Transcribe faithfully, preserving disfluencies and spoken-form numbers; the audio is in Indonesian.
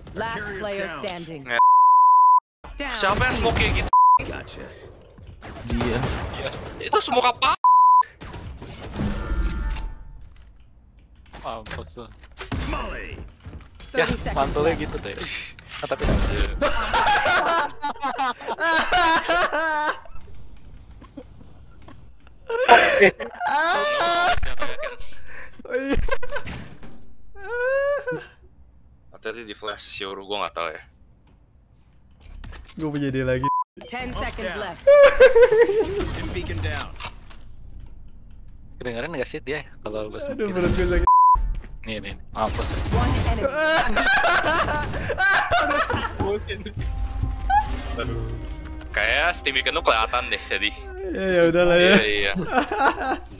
Last player standing. Down. Siapa yang smoke kayak gitu? Gotcha. Dia. Iya. Itu smoke apa? Mampus tuh. Molly. Ya, thirty seconds mantulnya left. gitu tuh ya. Ah, tapi Hati-hati di flash, Yoru gua nggak tahu ya. Gue punya ide lagi. Ten seconds left. Beacon down. kedengeran nggak sih dia kalau gue Aduh, sendiri? perut gue sakit. Nih nih, mampus. One enemy. Kayak Steam Weekend tuh kelihatan deh jadi. Ya ya udahlah ya. Iya iya.